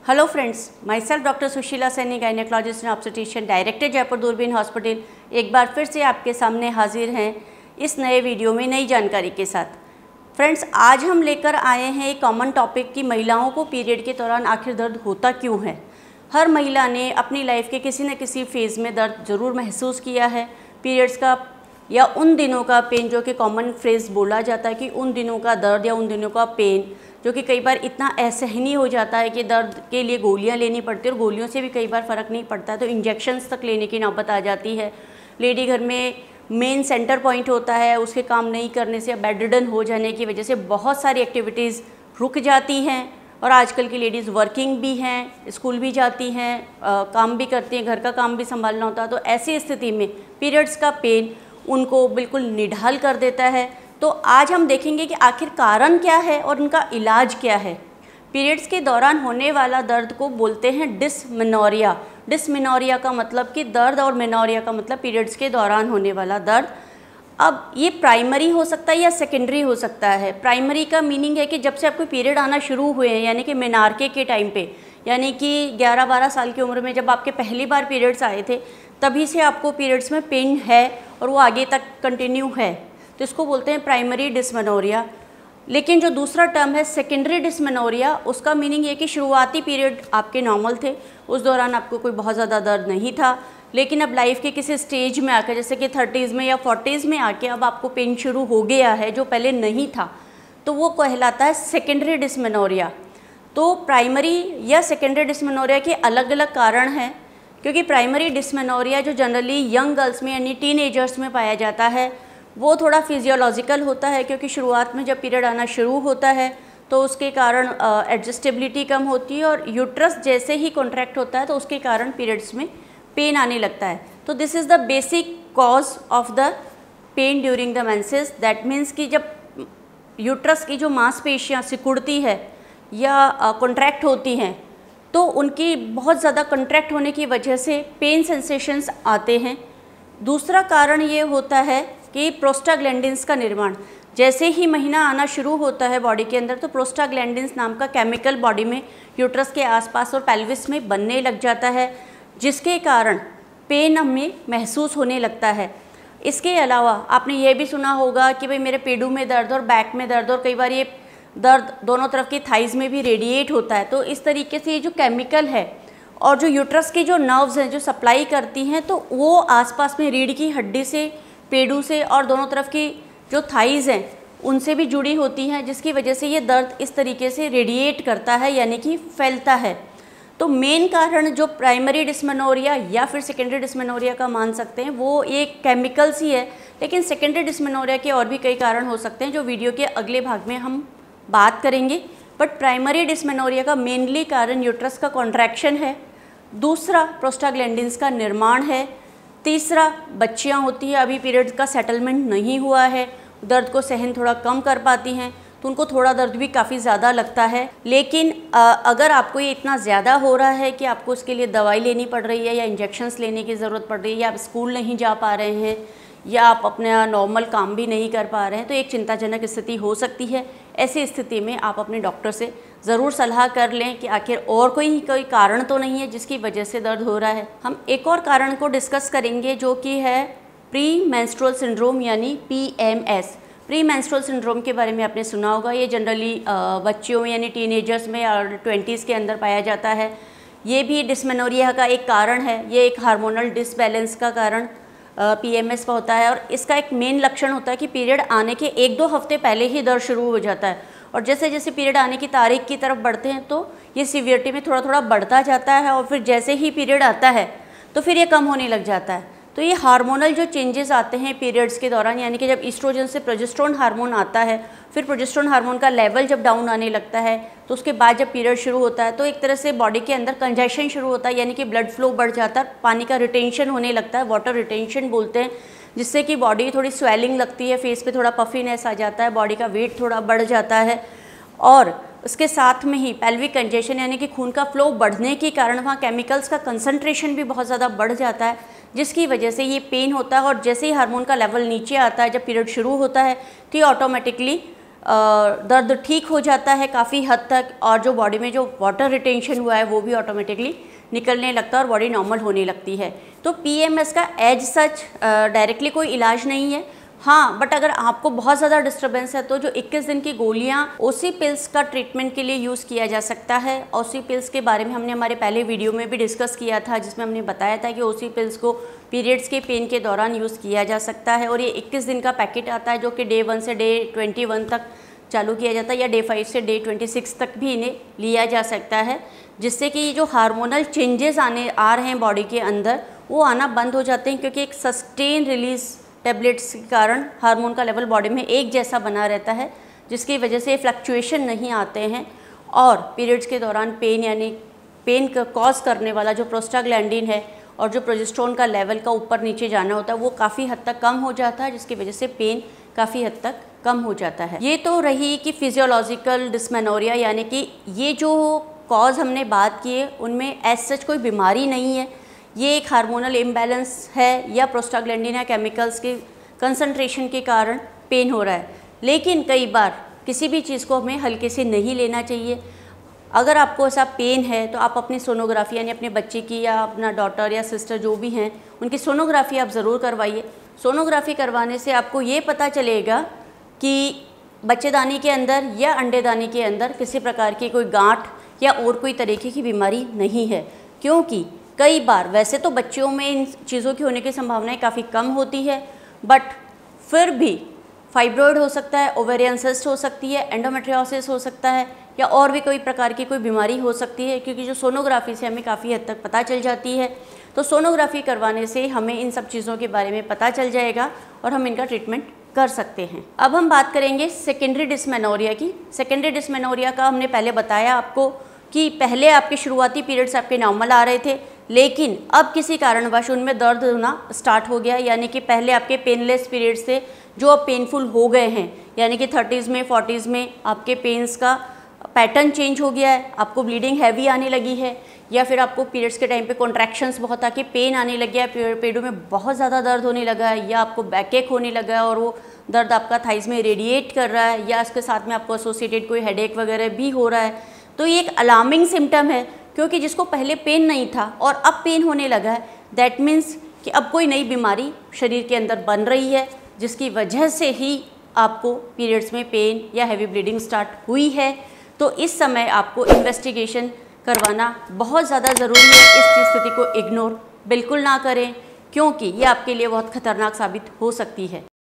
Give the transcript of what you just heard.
Hello friends, my self doctor Sushila Saini, gynaecologist and obstetrician, director Jaipur Doorbeen hospital. एक बार फिर से आपके सामने हाजिर हैं इस नए वीडियो में नई जानकारी के साथ। फ्रेंड्स, आज हम लेकर आए हैं एक कॉमन टॉपिक कि महिलाओं को पीरियड के दौरान आखिर दर्द होता क्यों है। हर महिला ने अपनी लाइफ के किसी न किसी फेज़ में दर्द ज़रूर महसूस किया है। पीरियड्स का या उन दिनों का पेन, जो कि कॉमन फ्रेज़ बोला जाता है कि उन दिनों का दर्द या उन दिनों का पेन, जो कि कई बार इतना असहनीय हो जाता है कि दर्द के लिए गोलियां लेनी पड़ती है और गोलियों से भी कई बार फ़र्क नहीं पड़ता है तो इंजेक्शन्स तक लेने की नौबत आ जाती है। लेडी घर में मेन सेंटर पॉइंट होता है, उसके काम नहीं करने से, बेड रिडन हो जाने की वजह से बहुत सारी एक्टिविटीज़ रुक जाती हैं। और आजकल की लेडीज़ वर्किंग भी हैं, स्कूल भी जाती हैं, काम भी करती हैं, घर का काम भी संभालना होता है। तो ऐसी स्थिति में पीरियड्स का पेन उनको बिल्कुल निढाल कर देता है। तो आज हम देखेंगे कि आखिर कारण क्या है और उनका इलाज क्या है। पीरियड्स के दौरान होने वाला दर्द को बोलते हैं डिस्मेनोरिया। डिस्मेनोरिया का मतलब कि दर्द और मेनोरिया का मतलब पीरियड्स के दौरान होने वाला दर्द। अब ये प्राइमरी हो सकता है या सेकेंडरी हो सकता है। प्राइमरी का मीनिंग है कि जब से आपको पीरियड आना शुरू हुए हैं, यानी कि मेनार्के के टाइम पे, यानी कि 11-12 साल की उम्र में जब आपके पहली बार पीरियड्स आए थे, तभी से आपको पीरियड्स में पेन है और वो आगे तक कंटिन्यू है, तो इसको बोलते हैं प्राइमरी डिस्मेनोरिया। लेकिन जो दूसरा टर्म है सेकेंडरी डिस्मेनोरिया, उसका मीनिंग ये कि शुरुआती पीरियड आपके नॉर्मल थे, उस दौरान आपको कोई बहुत ज़्यादा दर्द नहीं था, लेकिन अब लाइफ के किसी स्टेज में आकर, जैसे कि 30s में या 40s में आके अब आपको पेन शुरू हो गया है जो पहले नहीं था, तो वो कहलाता है सेकेंडरी डिस्मेनोरिया। तो प्राइमरी या सेकेंडरी डिस्मेनोरिया के अलग अलग कारण हैं, क्योंकि प्राइमरी डिस्मेनोरिया जो जनरली यंग गर्ल्स में यानी टीनेजर्स में पाया जाता है वो थोड़ा फिजियोलॉजिकल होता है, क्योंकि शुरुआत में जब पीरियड आना शुरू होता है तो उसके कारण एडजस्टेबिलिटी कम होती है और यूट्रस जैसे ही कॉन्ट्रैक्ट होता है तो उसके कारण पीरियड्स में पेन आने लगता है। तो this is the basic cause of the pain during the menses. That means कि जब यूट्रस की जो मांसपेशियाँ सिकुड़ती है या कॉन्ट्रैक्ट होती हैं तो उनकी बहुत ज़्यादा कॉन्ट्रैक्ट होने की वजह से पेन सेंसेशंस आते हैं। दूसरा कारण ये होता है कि प्रोस्टाग्लैंडिन्स का निर्माण, जैसे ही महीना आना शुरू होता है बॉडी के अंदर तो प्रोस्टाग्लैंडिन्स नाम का केमिकल बॉडी में यूट्रस के आसपास और पेल्विस में बनने लग जाता है, जिसके कारण पेन हमें महसूस होने लगता है। इसके अलावा आपने ये भी सुना होगा कि भाई मेरे पेडू में दर्द और बैक में दर्द, और कई बार ये दर्द दोनों तरफ की थाइज़ में भी रेडिएट होता है। तो इस तरीके से ये जो केमिकल है और जो यूट्रस की जो नर्व्स हैं जो सप्लाई करती हैं, तो वो आसपास में रीढ़ की हड्डी से, पेडू से और दोनों तरफ की जो थाइज़ हैं उनसे भी जुड़ी होती हैं, जिसकी वजह से ये दर्द इस तरीके से रेडिएट करता है यानी कि फैलता है। तो मेन कारण जो प्राइमरी डिस्मेनोरिया या फिर सेकेंडरी डिस्मेनोरिया का मान सकते हैं वो एक केमिकल्स ही है, लेकिन सेकेंडरी डिस्मेनोरिया के और भी कई कारण हो सकते हैं जो वीडियो के अगले भाग में हम बात करेंगे। बट प्राइमरी डिस्मेनोरिया का मेनली कारण यूट्रस का कॉन्ट्रैक्शन है, दूसरा प्रोस्टाग्लैंडिन्स का निर्माण है, तीसरा बच्चियां होती है, अभी पीरियड का सेटलमेंट नहीं हुआ है, दर्द को सहन थोड़ा कम कर पाती हैं तो उनको थोड़ा दर्द भी काफ़ी ज़्यादा लगता है। लेकिन अगर आपको ये इतना ज़्यादा हो रहा है कि आपको उसके लिए दवाई लेनी पड़ रही है या इंजेक्शन्स लेने की ज़रूरत पड़ रही है, या आप स्कूल नहीं जा पा रहे हैं या आप अपना नॉर्मल काम भी नहीं कर पा रहे हैं, तो एक चिंताजनक स्थिति हो सकती है। ऐसी स्थिति में आप अपने डॉक्टर से ज़रूर सलाह कर लें कि आखिर और कोई कारण तो नहीं है जिसकी वजह से दर्द हो रहा है। हम एक और कारण को डिस्कस करेंगे जो कि है प्री मेंस्ट्रुअल सिंड्रोम यानी PMS। प्री मेंस्ट्रुअल सिंड्रोम के बारे में आपने सुना होगा। ये जनरली बच्चियों में यानी टीनेजर्स में और 20s के अंदर पाया जाता है। ये भी डिस्मेनोरिया का एक कारण है। ये एक हार्मोनल डिसबैलेंस का कारण PMS का होता है और इसका एक मेन लक्षण होता है कि पीरियड आने के 1-2 हफ्ते पहले ही दर्द शुरू हो जाता है, और जैसे जैसे पीरियड आने की तारीख की तरफ बढ़ते हैं तो ये सीवियरिटी में थोड़ा थोड़ा बढ़ता जाता है, और फिर जैसे ही पीरियड आता है तो फिर ये कम होने लग जाता है। तो ये हार्मोनल जो चेंजेस आते हैं पीरियड्स के दौरान, यानी कि जब ईस्ट्रोजन से प्रोजेस्टेरोन हार्मोन आता है, फिर प्रोजेस्टेरोन हार्मोन का लेवल जब डाउन आने लगता है, तो उसके बाद जब पीरियड शुरू होता है तो एक तरह से बॉडी के अंदर कंजेशन शुरू होता है, यानी कि ब्लड फ्लो बढ़ जाता है, पानी का रिटेंशन होने लगता है, वाटर रिटेंशन बोलते हैं, जिससे कि बॉडी थोड़ी स्वेलिंग लगती है, फेस पे थोड़ा पफीनेस आ जाता है, बॉडी का वेट थोड़ा बढ़ जाता है, और उसके साथ में ही पेल्विक कंजेशन यानी कि खून का फ्लो बढ़ने के कारण वहाँ केमिकल्स का कंसंट्रेशन भी बहुत ज़्यादा बढ़ जाता है, जिसकी वजह से ये पेन होता है। और जैसे ही हार्मोन का लेवल नीचे आता है, जब पीरियड शुरू होता है, तो ये ऑटोमेटिकली दर्द ठीक हो जाता है काफ़ी हद तक, और जो बॉडी में जो वाटर रिटेंशन हुआ है वो भी ऑटोमेटिकली निकलने लगता है और बॉडी नॉर्मल होने लगती है। तो PMS का एज सच डायरेक्टली कोई इलाज नहीं है। हाँ, बट अगर आपको बहुत ज़्यादा डिस्टर्बेंस है तो जो 21 दिन की गोलियाँ OC पिल्स का ट्रीटमेंट के लिए यूज़ किया जा सकता है। OC पिल्स के बारे में हमने हमारे पहले वीडियो में भी डिस्कस किया था, जिसमें हमने बताया था कि OC पिल्स को पीरियड्स के पेन के दौरान यूज़ किया जा सकता है। और ये 21 दिन का पैकेट आता है जो कि डे 1 से डे 21 तक चालू किया जाता है, या डे 5 से डे 26 तक भी इन्हें लिया जा सकता है, जिससे कि जो हार्मोनल चेंजेस आ रहे हैं बॉडी के अंदर वो आना बंद हो जाते हैं, क्योंकि एक सस्टेन रिलीज टेबलेट्स के कारण हार्मोन का लेवल बॉडी में एक जैसा बना रहता है, जिसकी वजह से फ्लक्चुएशन नहीं आते हैं। और पीरियड्स के दौरान पेन, यानी पेन का कॉज करने वाला जो प्रोस्टाग्लैंडिन है और जो प्रोजेस्टेरोन का लेवल का ऊपर नीचे जाना होता है वो काफ़ी हद तक कम हो जाता है, जिसकी वजह से पेन काफ़ी हद तक कम हो जाता है। ये तो रही कि फिजियोलॉजिकल डिस्मेनोरिया, यानी कि ये जो कॉज हमने बात की है उनमें एज सच कोई बीमारी नहीं है, ये एक हार्मोनल इम्बैलेंस है या प्रोस्टाग्लैंडिन या केमिकल्स के कंसंट्रेशन के कारण पेन हो रहा है। लेकिन कई बार किसी भी चीज़ को हमें हल्के से नहीं लेना चाहिए। अगर आपको ऐसा पेन है तो आप अपनी सोनोग्राफी, यानी अपने बच्चे की या अपना डॉटर या सिस्टर जो भी हैं उनकी सोनोग्राफी आप ज़रूर करवाइए। सोनोग्राफी करवाने से आपको ये पता चलेगा कि बच्चेदानी के अंदर या अंडेदानी के अंदर किसी प्रकार की कोई गांठ या और कोई तरीके की बीमारी नहीं है। क्योंकि कई बार वैसे तो बच्चों में इन चीज़ों की होने की संभावनाएं काफ़ी कम होती है, बट फिर भी फाइब्रॉइड हो सकता है, ओवेरियन सिस्ट हो सकती है, एंडोमेट्रियोसिस हो सकता है, या और भी कोई प्रकार की कोई बीमारी हो सकती है, क्योंकि जो सोनोग्राफी से हमें काफ़ी हद तक पता चल जाती है। तो सोनोग्राफी करवाने से हमें इन सब चीज़ों के बारे में पता चल जाएगा और हम इनका ट्रीटमेंट कर सकते हैं। अब हम बात करेंगे सेकेंडरी डिस्मेनोरिया की। सेकेंडरी डिस्मेनोरिया का हमने पहले बताया आपको कि पहले आपके शुरुआती पीरियड्स आपके नॉर्मल आ रहे थे, लेकिन अब किसी कारणवश उनमें दर्द होना स्टार्ट हो गया, यानी कि पहले आपके पेनलेस पीरियड्स थे जो अब पेनफुल हो गए हैं, यानी कि 30s में 40s में आपके पेन्स का पैटर्न चेंज हो गया है, आपको ब्लीडिंग हैवी आने लगी है, या फिर आपको पीरियड्स के टाइम पे कॉन्ट्रैक्शंस बहुत आके पेन आने लग गया है, पेटों में बहुत ज़्यादा दर्द होने लगा है, या आपको बैकएक होने लगा है और वो दर्द आपका थाइस में रेडिएट कर रहा है, या इसके साथ में आपको एसोसिएटेड कोई हेडेक वगैरह भी हो रहा है। तो ये एक अलार्मिंग सिम्टम है, क्योंकि जिसको पहले पेन नहीं था और अब पेन होने लगा है, दैट मीन्स कि अब कोई नई बीमारी शरीर के अंदर बन रही है, जिसकी वजह से ही आपको पीरियड्स में पेन या हैवी ब्लीडिंग स्टार्ट हुई है। तो इस समय आपको इन्वेस्टिगेशन करवाना बहुत ज़्यादा ज़रूरी है। इस स्थिति को इग्नोर बिल्कुल ना करें, क्योंकि ये आपके लिए बहुत खतरनाक साबित हो सकती है।